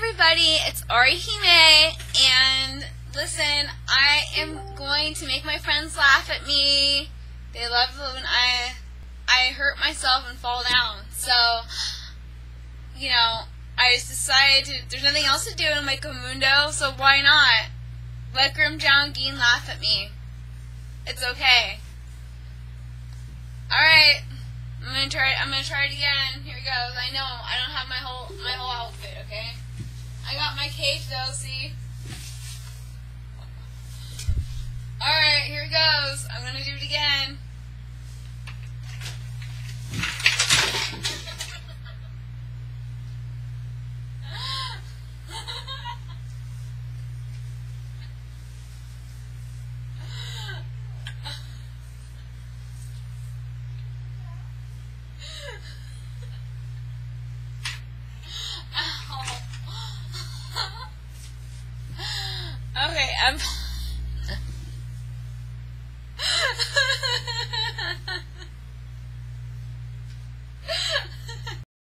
everybody, it's Orihime, and listen, I am going to make my friends laugh at me. They love it when I hurt myself and fall down. So, you know, I just decided there's nothing else to do in my Mundo, so why not? Let Grimjow Geen laugh at me. It's okay. Alright. I'm gonna try it again. Here we go. I know I don't have my whole outfit, okay? I got my cape though, see? Alright, here it goes. I'm gonna do it again. Okay,